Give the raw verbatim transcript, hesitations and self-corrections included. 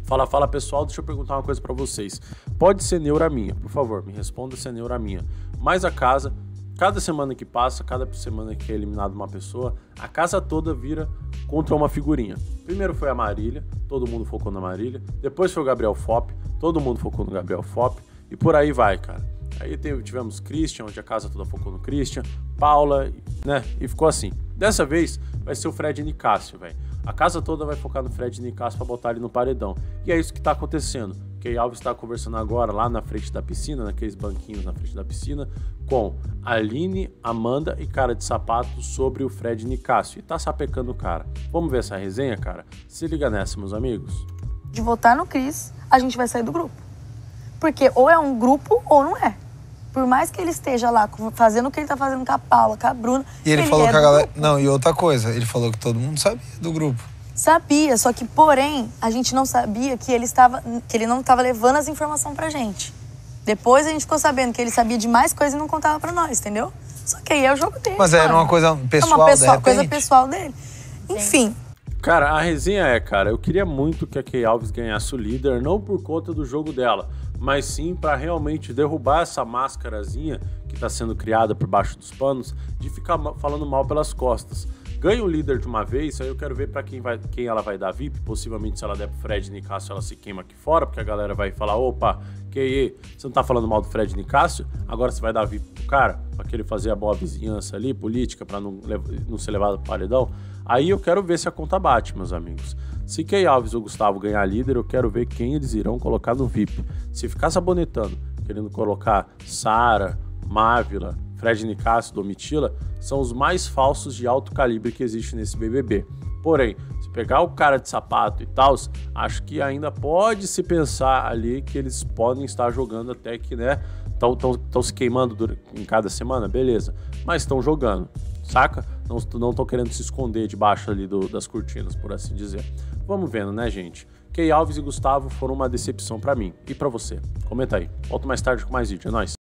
Fala, fala pessoal, deixa eu perguntar uma coisa pra vocês. Pode ser neura minha, por favor, me responda se é neura minha. Mas a casa, cada semana que passa, cada semana que é eliminada uma pessoa, a casa toda vira contra uma figurinha. Primeiro foi a Marília, todo mundo focou na Marília. Depois foi o Gabriel Fop, todo mundo focou no Gabriel Fop. E por aí vai, cara. Aí tivemos Christian, onde a casa toda focou no Christian. Paula, né? E ficou assim. Dessa vez vai ser o Fred Nicásio, velho. A casa toda vai focar no Fred Nicásio pra botar ele no paredão. E é isso que tá acontecendo. Key Alves tá conversando agora lá na frente da piscina, naqueles banquinhos na frente da piscina, com Aline, Amanda e Cara de Sapato sobre o Fred Nicásio. E tá sapecando o cara. Vamos ver essa resenha, cara? Se liga nessa, meus amigos. De votar no Cris, a gente vai sair do grupo. Porque ou é um grupo ou não é. Por mais que ele esteja lá fazendo o que ele tá fazendo com a Paula, com a Bruna... E ele, ele falou é que a galera... grupo. Não, e outra coisa, ele falou que todo mundo sabia do grupo. Sabia, só que, porém, a gente não sabia que ele, estava, que ele não estava levando as informações pra gente. Depois a gente ficou sabendo que ele sabia de mais coisas e não contava pra nós, entendeu? Só que aí é o jogo dele. Mas era uma coisa pessoal, é uma pessoal, de coisa pessoal dele. Enfim... Cara, a resenha é, cara, eu queria muito que a Key Alves ganhasse o líder, não por conta do jogo dela, mas sim pra realmente derrubar essa máscarazinha que tá sendo criada por baixo dos panos, de ficar falando mal pelas costas. Ganha o líder de uma vez, aí eu quero ver pra quem, vai, quem ela vai dar V I P, possivelmente se ela der pro Fred Nicásio, ela se queima aqui fora, porque a galera vai falar, opa, que você não tá falando mal do Fred Nicásio? Agora você vai dar V I P pro cara, pra que ele fazer a boa vizinhança ali, política, pra não, não ser levado pro paredão. Aí eu quero ver se a conta bate, meus amigos. Se Key Alves ou Gustavo ganhar líder, eu quero ver quem eles irão colocar no V I P. Se ficar sabonetando, querendo colocar Sara, Mávila, Fred Nicásio, Domitila, são os mais falsos de alto calibre que existe nesse B B B. Porém, se pegar o Cara de Sapato e tal, acho que ainda pode se pensar ali que eles podem estar jogando até que, né, estão se queimando em cada semana, beleza. Mas estão jogando, saca? Não estão querendo se esconder debaixo ali do, das cortinas, por assim dizer. Vamos vendo, né, gente? Key Alves e Gustavo foram uma decepção pra mim. E pra você? Comenta aí. Volto mais tarde com mais vídeo. É nóis.